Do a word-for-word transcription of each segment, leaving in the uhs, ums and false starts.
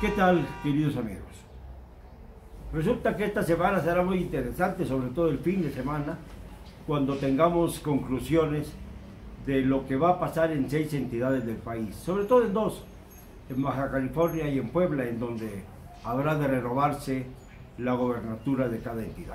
¿Qué tal, queridos amigos? Resulta que esta semana será muy interesante, sobre todo el fin de semana, cuando tengamos conclusiones de lo que va a pasar en seis entidades del país, sobre todo en dos, en Baja California y en Puebla, en donde habrá de renovarse la gobernatura de cada entidad.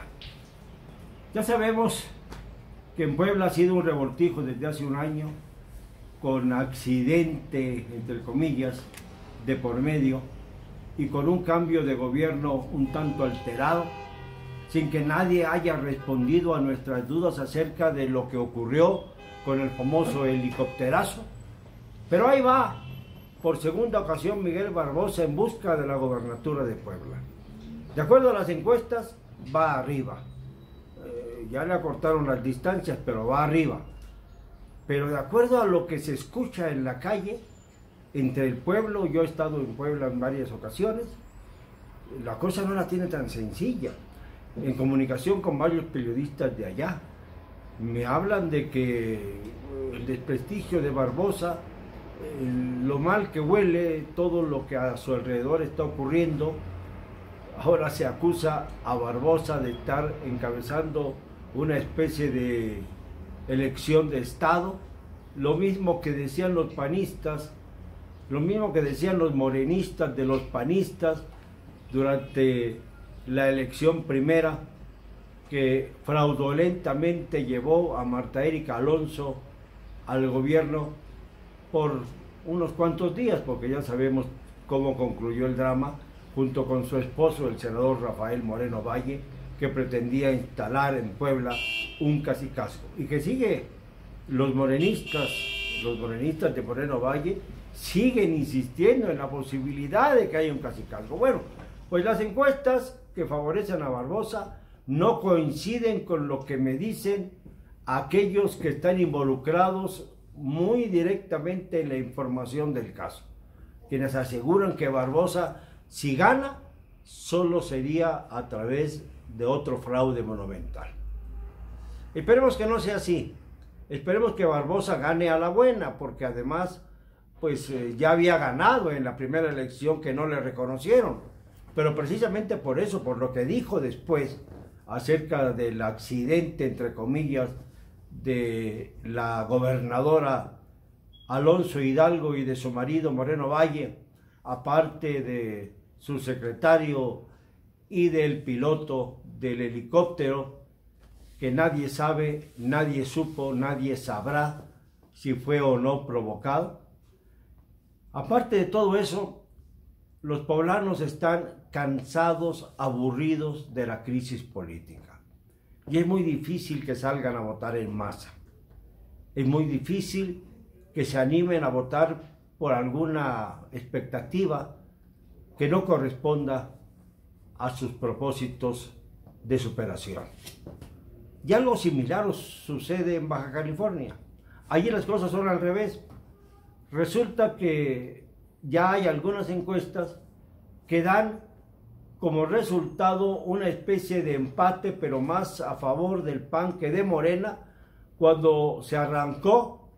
Ya sabemos que en Puebla ha sido un revoltijo desde hace un año, con accidente, entre comillas, de por medio, y con un cambio de gobierno un tanto alterado, sin que nadie haya respondido a nuestras dudas acerca de lo que ocurrió con el famoso helicópterazo. Pero ahí va, por segunda ocasión, Miguel Barbosa en busca de la gobernatura de Puebla. De acuerdo a las encuestas, va arriba. Eh, ya le acortaron las distancias, pero va arriba. Pero de acuerdo a lo que se escucha en la calle, entre el pueblo, yo he estado en Puebla en varias ocasiones, la cosa no la tiene tan sencilla. En comunicación con varios periodistas de allá, me hablan de que el desprestigio de Barbosa, lo mal que huele, todo lo que a su alrededor está ocurriendo, ahora se acusa a Barbosa de estar encabezando una especie de elección de Estado, lo mismo que decían los panistas, lo mismo que decían los morenistas de los panistas durante la elección primera, que fraudulentamente llevó a Marta Erika Alonso al gobierno por unos cuantos días, porque ya sabemos cómo concluyó el drama, junto con su esposo, el senador Rafael Moreno Valle, que pretendía instalar en Puebla un cacicazgo, y que sigue los morenistas, los morenistas de Moreno Valle, siguen insistiendo en la posibilidad de que haya un cacicazgo. Bueno, pues las encuestas que favorecen a Barbosa no coinciden con lo que me dicen aquellos que están involucrados muy directamente en la información del caso, quienes aseguran que Barbosa, si gana, solo sería a través de otro fraude monumental. Esperemos que no sea así. Esperemos que Barbosa gane a la buena, porque además pues eh, ya había ganado en la primera elección que no le reconocieron, pero precisamente por eso, por lo que dijo después acerca del accidente, entre comillas, de la gobernadora Alonso Hidalgo y de su marido Moreno Valle, aparte de su secretario y del piloto del helicóptero, que nadie sabe, nadie supo, nadie sabrá si fue o no provocado. Aparte de todo eso, los poblanos están cansados, aburridos de la crisis política. Y es muy difícil que salgan a votar en masa. Es muy difícil que se animen a votar por alguna expectativa que no corresponda a sus propósitos de superación. Y algo similar sucede en Baja California. Allí las cosas son al revés. Resulta que ya hay algunas encuestas que dan como resultado una especie de empate, pero más a favor del P A N que de Morena, cuando se arrancó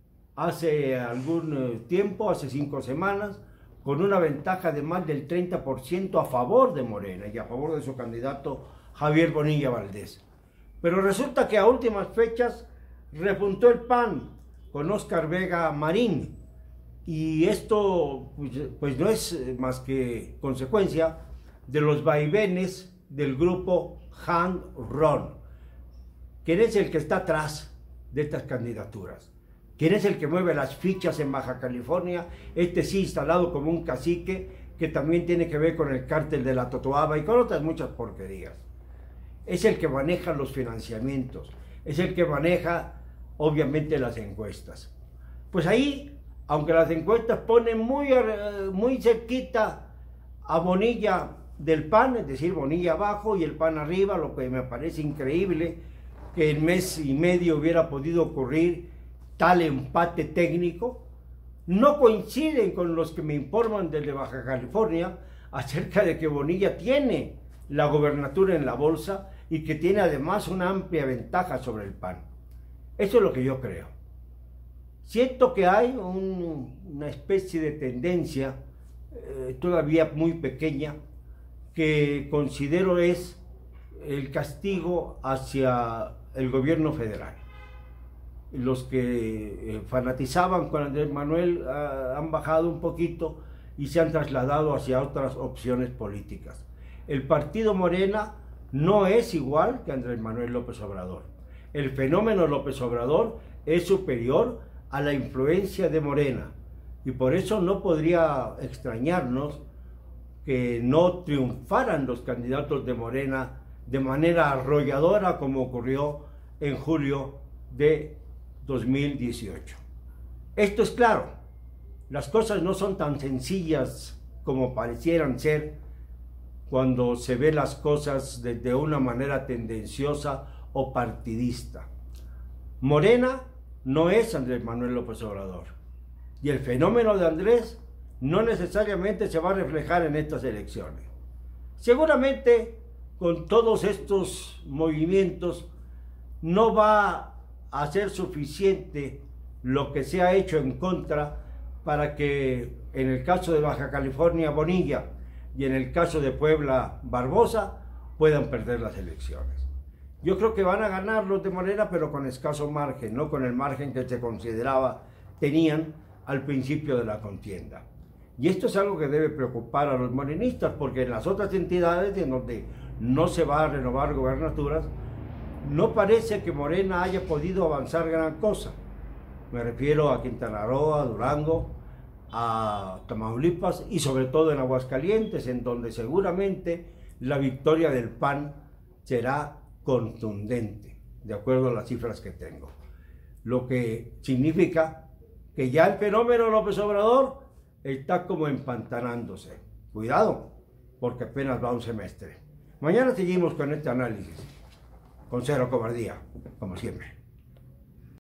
hace algún tiempo, hace cinco semanas, con una ventaja de más del treinta por ciento a favor de Morena y a favor de su candidato Javier Bonilla Valdés. Pero resulta que a últimas fechas repuntó el P A N con Óscar Vega Marín, y esto pues, pues no es más que consecuencia de los vaivenes del grupo Hang Ron. ¿Quién es el que está atrás de estas candidaturas? ¿Quién es el que mueve las fichas en Baja California? Este sí instalado como un cacique, que también tiene que ver con el cártel de la Totoaba y con otras muchas porquerías. Es el que maneja los financiamientos, es el que maneja obviamente las encuestas. Pues ahí, aunque las encuestas ponen muy, muy cerquita a Bonilla del P A N, es decir, Bonilla abajo y el P A N arriba, lo que me parece increíble que en mes y medio hubiera podido ocurrir tal empate técnico, no coinciden con los que me informan desde Baja California acerca de que Bonilla tiene la gobernatura en la bolsa y que tiene además una amplia ventaja sobre el P A N. Eso es lo que yo creo. Siento que hay un, una especie de tendencia eh, todavía muy pequeña, que considero es el castigo hacia el gobierno federal. Los que eh, fanatizaban con Andrés Manuel uh, han bajado un poquito y se han trasladado hacia otras opciones políticas. El partido Morena no es igual que Andrés Manuel López Obrador. El fenómeno López Obrador es superior a la influencia de Morena y por eso no podría extrañarnos que no triunfaran los candidatos de Morena de manera arrolladora como ocurrió en julio de dos mil dieciocho. Esto es claro, las cosas no son tan sencillas como parecieran ser cuando se ve las cosas desde una manera tendenciosa o partidista. Morena no es Andrés Manuel López Obrador y el fenómeno de Andrés no necesariamente se va a reflejar en estas elecciones. Seguramente con todos estos movimientos no va a ser suficiente lo que se ha hecho en contra para que en el caso de Baja California Bonilla y en el caso de Puebla Barbosa puedan perder las elecciones. Yo creo que van a ganar los de Morena, pero con escaso margen, no con el margen que se consideraba tenían al principio de la contienda. Y esto es algo que debe preocupar a los morenistas, porque en las otras entidades en donde no se va a renovar gobernaturas, no parece que Morena haya podido avanzar gran cosa. Me refiero a Quintana Roo, a Durango, a Tamaulipas y sobre todo en Aguascalientes, en donde seguramente la victoria del P A N será contundente, de acuerdo a las cifras que tengo. Lo que significa que ya el fenómeno López Obrador está como empantanándose. Cuidado, porque apenas va un semestre. Mañana seguimos con este análisis, con cero cobardía, como siempre.